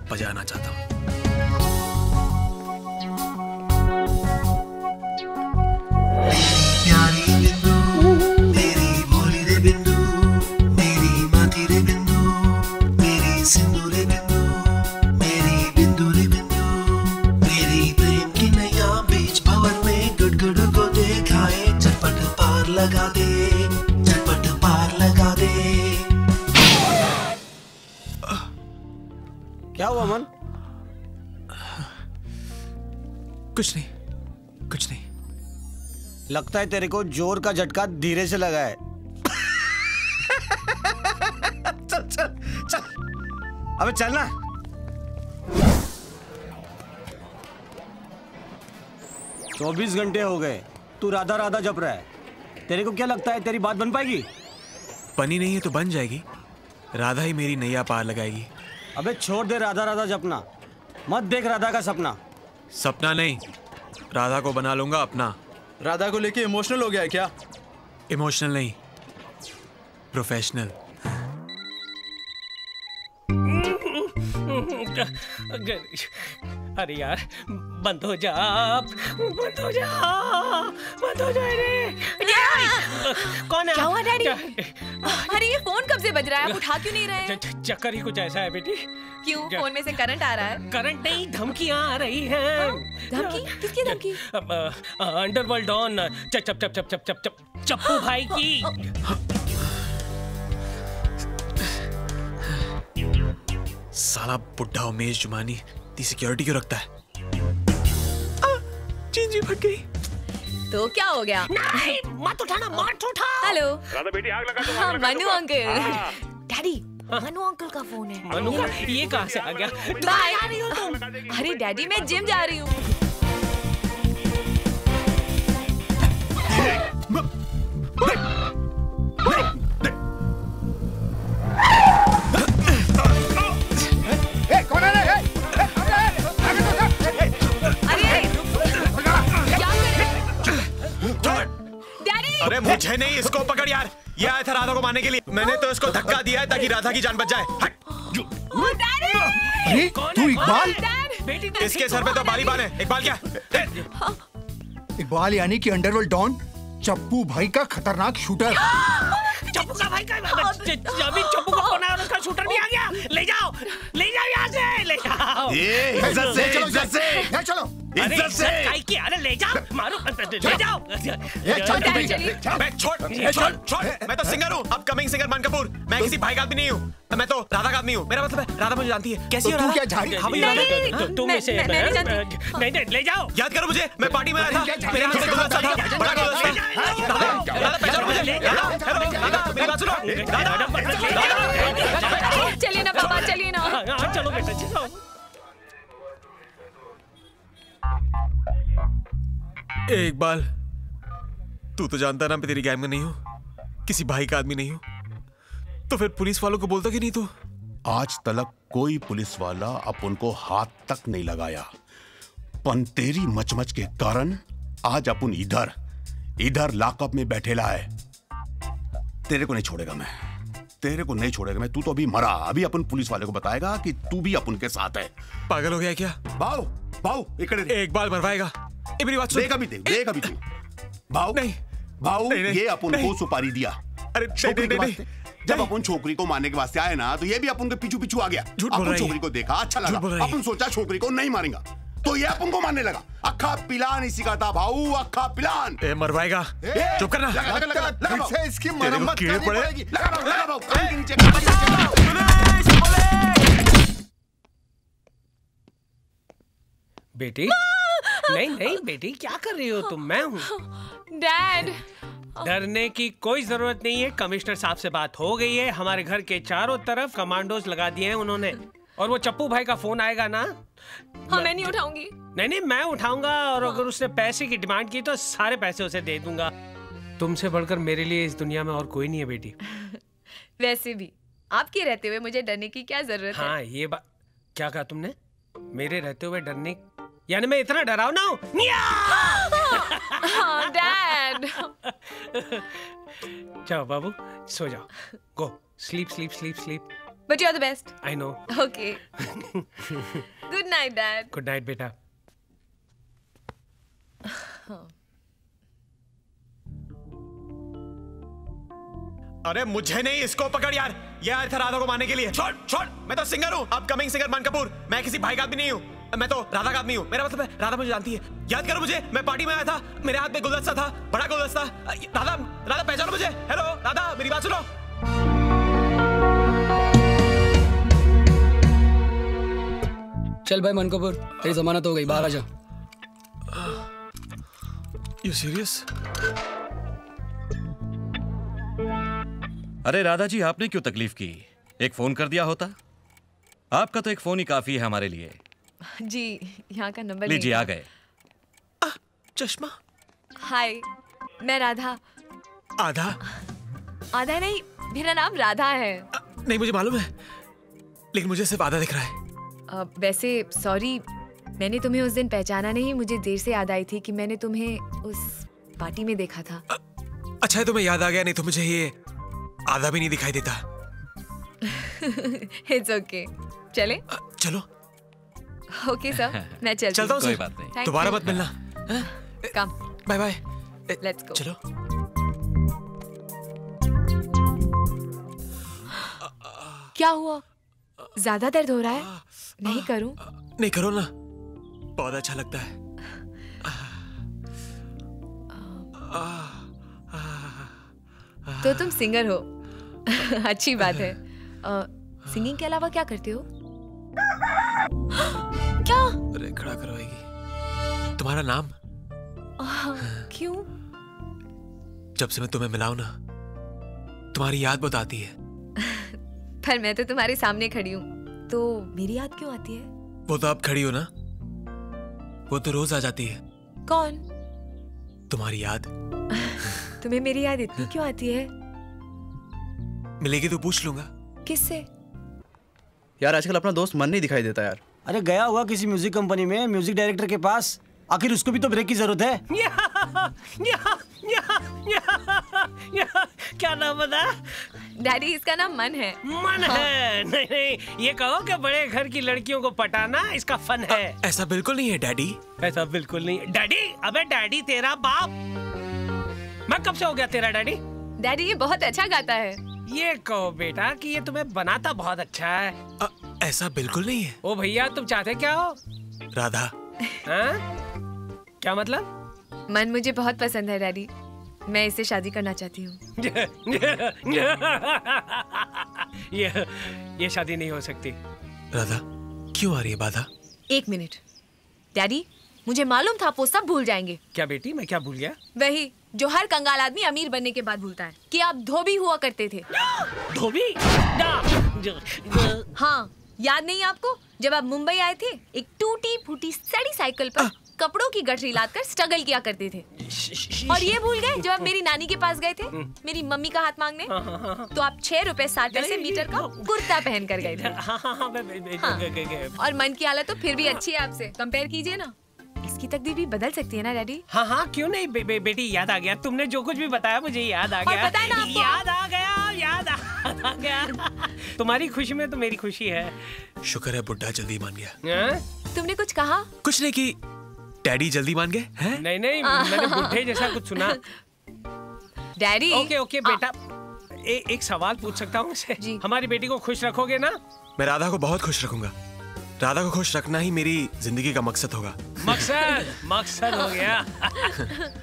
बजाना चाहता हूँ। क्या हुआ मन? कुछ नहीं, कुछ नहीं। लगता है तेरे को जोर का झटका धीरे से लगा है। चल चल चल, अबे चलना। चौबीस घंटे हो गए, तू राधा राधा जप रहा है। तेरे को क्या लगता है तेरी बात बन पाएगी? बनी नहीं है तो बन जाएगी। राधा ही मेरी नैया पार लगाएगी। अबे छोड़ दे राधा राधा जपना, मत देख राधा का सपना। सपना नहीं, राधा को बना लूंगा अपना। राधा को लेके इमोशनल हो गया है क्या? इमोशनल नहीं, प्रोफेशनल। अरे यार बंद हो जा, बंद हो जा, बंद हो जा रे। कौन है? क्या हुआ डैडी? अरे ये फोन कब से बज रहा है, आप उठा क्यों नहीं रहे? चक्कर ही कुछ ऐसा है बेटी। क्यों, फोन में से करंट आ रहा है? करंट नहीं, धमकियां आ रही हैं। धमकी? किसकी धमकी? अंडरवर्ल्ड डॉन चप्पू भाई की। साला बुड्ढा उमेश जुमानी ती सिक्योरिटी क्यों रखता है? जी फट गई। तो क्या हो गया? नहीं, मत उठाना, मत उठा। हेलो राधा बेटी, आग लगा दो। हाँ, Manu uncle. Daddy, Manu uncle का फोन है। मनु का? ये कहाँ से आ गया? बाय। अरे डैडी मैं जिम जा रही हूँ। अरे मुझे नहीं, इसको पकड़ यार। ये आया था राधा को मारने के लिए। मैंने तो इसको धक्का दिया है ताकि राधा की जान बच जाए। अरे तू इकबाल? इसके सर पे तो बाल ही बाल है। इकबाल क्या? इकबाल यानी कि अंडरवर्ल्ड डॉन, चप्पू भाई का खतरनाक शूटर। चप्पू का भाई का अभी चप्पू का फोन आया और उसका शूटर भी आ गया। ले जाओ यहाँ से, ले जाओ। इज्जत से, इज्जत से, चलो। इज्जत से काई की? अरे ले जाओ, मारो, ले जाओ। छोड़। मैं तो सिंगर हूँ, अपकमिंग सिंगर मान कपूर। मैं किसी भाई का आदमी नहीं हूँ, मैं तो राधा का आदमी हूँ। मेरा मतलब है राधा मुझे जानती है। कैसी हो तू क्या तुम में से? नहीं, ले जाओ। याद करो मुझे, मैं पार्टी में आया था। मेरे हाथ से दोस्त था, बड़ा दोस्त था। राधा पहचानो मुझे। मेरी बात सुनो। चलिए ना पापा, चलिए ना। चलो बेटा, चलो। इकबाल, तू तो जानता ना मैं तेरी गैंग में नहीं हूँ, किसी भाई का आदमी नहीं हूँ। तो फिर पुलिस वालों को बोलता कि नहीं तू? आज तक कोई पुलिस वाला अपन को हाथ तक नहीं लगाया, पन तेरी मचमच के कारण आज अपन इधर लॉकअप में बैठेला है। तेरे को नहीं छोड़ेगा मैं, तेरे को नहीं छोड़ेगा मैं। तू तो अभी मरा, अभी अपन पुलिस वाले को बताएगा कि तू भी अपन के साथ है। पागल हो गया क्या? बाऊ इकबाल मरवाएगा। मेरी बात सुन। देख अभी तू बाऊ ये अपन को सुपारी दिया। अरे नहीं। जब अपन छोकरी को मारने के वास्ते आए ना, तो ये भी अपन के पीछू आ गया। अपन छोकरी को देखा, अच्छा लगा, अपन सोचा छोकरी को नहीं मारेगा, तो ये अपन को मारने लगा। अक्खा पिलान इसी का था भाऊ, अक्खा पिलान। मरवाएगा, चुप करना। लगा इसकी मरम्मत करनी पड़ेगी। लगा भाऊ, कान के नीचे। बेटी, नहीं बेटी, क्या कर रही हो तुम? मैं हूँ डैड। डरने की कोई जरूरत नहीं है। कमिश्नर साहब से बात हो गई है। हमारे घर के चारों तरफ कमांडोज लगा दिए हैं उन्होंने। और वो चप्पू भाई का फोन आएगा ना, हाँ मैं नहीं उठाऊंगी। नहीं मैं उठाऊंगा। और अगर उसने पैसे की डिमांड की तो सारे पैसे उसे दे दूंगा। तुमसे बढ़कर मेरे लिए इस दुनिया में और कोई नहीं है बेटी। वैसे भी आपके रहते हुए मुझे डरने की क्या जरूरत है? हाँ ये बात। क्या कहा तुमने? मेरे रहते हुए डरने, यानी मैं इतना डरावना हूँ? हाँ डैड। जाओ बाबू, सो जाओ। Go sleep sleep sleep sleep. But you are the best. I know. Okay, good night dad. Good night बेटा। अरे मुझे नहीं, इसको पकड़ यार। ये आया था राधा को मारने के लिए। छोड़ छोड़, मैं तो सिंगर हूँ, अपकमिंग सिंगर मान कपूर। मैं किसी भाई का आदमी नहीं हूँ, मैं तो राधा का आदमी हूँ। मेरा मतलब है राधा मुझे जानती है। याद करो मुझे, मैं पार्टी में आया था, मेरे हाथ में गुलदस्ता था, बड़ा गुलदस्ता। राधा, राधा पहचानो मुझे। हेलो राधा, मेरी बात सुनो। चल भाई मान कपूर, तेरी जमानत हो गई, बाहर आ जा। You serious? अरे राधा जी, आपने क्यों तकलीफ की? एक फोन कर दिया होता। आपका तो एक फोन ही काफी है हमारे लिए। जी, यहाँ का नंबर लीजिए, आ गए। चश्मा। हाय, मैं राधा। आधा? आधा नहीं, मेरा नाम राधा है। नहीं मुझे मालूम है, लेकिन मुझे सिर्फ आधा दिख रहा है। वैसे सॉरी, मैंने तुम्हें उस दिन पहचाना नहीं। मुझे देर से याद आई थी कि मैंने तुम्हें उस पार्टी में देखा था। अच्छा है तुम्हें याद आ गया, नहीं तो मुझे ये आधा भी नहीं दिखाई देता। इट्स ओके, चले? चलो। ओके सर, मैं चलता हूँ। कोई बात नहीं। दोबारा मत मिलना। Come, bye bye. Let's go. चलो। क्या हुआ? ज्यादा दर्द हो रहा है? नहीं करूं? नहीं करो ना, बहुत अच्छा लगता है। तो तुम सिंगर हो? अच्छी बात है। सिंगिंग के अलावा क्या करते हो? क्या? अरे खड़ा करवाएगी। तुम्हारा नाम? क्यों? जब से मैं तुम्हें मिला हूं ना, तुम्हारी याद बहुत आती है। पर मैं तो तुम्हारे सामने खड़ी हूँ, तो मेरी याद क्यों आती है? वो तो आप खड़ी हो ना, वो तो रोज आ जाती है। कौन? तुम्हारी याद। तुम्हें मेरी याद इतनी क्यों आती है? मिलेगी तो पूछ लूंगा। किससे? यार आजकल अपना दोस्त मन नहीं दिखाई देता यार। अरे गया होगा किसी म्यूजिक कंपनी में, म्यूजिक डायरेक्टर के पास। आखिर उसको भी तो ब्रेक की जरूरत है। क्या नाम बता? डैडी, इसका नाम मन है। मन है? नहीं नहीं, ये कहो कि बड़े घर की लड़कियों को पटाना इसका फन है। ऐसा बिल्कुल नहीं है डैडी। ऐसा बिल्कुल नहीं। डैडी? अबे डैडी तेरा बाप। मैं कब से हो गया तेरा डैडी? डैडी ये बहुत अच्छा गाता है। ये कहो बेटा कि ये तुम्हें बनाता बहुत अच्छा है। ऐसा बिल्कुल नहीं है। ओ भैया, तुम चाहते क्या हो? राधा। हाँ? क्या मतलब? मन मुझे बहुत पसंद है डैडी, मैं इससे शादी करना चाहती हूँ। ये शादी नहीं हो सकती। राधा, क्यों आ रही है बाधा? 1 मिनट डैडी, मुझे मालूम था आप वो सब भूल जाएंगे। क्या बेटी, मैं क्या भूल गया? वही जो हर कंगाल आदमी अमीर बनने के बाद भूलता है, कि आप धोबी हुआ करते थे। धोबी? हाँ, याद नहीं आपको? जब आप मुंबई आए थे, एक टूटी फूटी सड़ी साइकिल पर कपड़ों की गठरी लादकर स्ट्रगल किया करते थे। और ये भूल गए जब आप मेरी नानी के पास गए थे मेरी मम्मी का हाथ मांगने, तो आप 6 रुपए 60 पैसे मीटर का कुर्ता पहन कर गए थे। और मन की हालत तो फिर भी अच्छी है आपसे, कंपेयर कीजिए ना। इसकी तकदीर भी बदल सकती है ना डैडी? हाँ हाँ, क्यों नहीं बेटी, याद आ गया। तुमने जो कुछ भी बताया मुझे याद आ गया। पता है ना आपको? याद आ गया। तुम्हारी खुशी में तो मेरी खुशी है। शुक्र है बुड्ढा जल्दी मान गया। तुमने कुछ कहा? कुछ नहीं कि डैडी जल्दी मान गए हैं? नहीं, मैंने बुड्ढे जैसा कुछ सुना। डैडी। ओके बेटा, एक सवाल पूछ सकता हूँ मुझसे? जी। हमारी बेटी को खुश रखोगे ना? मैं राधा को बहुत खुश रखूंगा। राधा को खुश रखना ही मेरी जिंदगी का मकसद होगा। मकसद हो गया।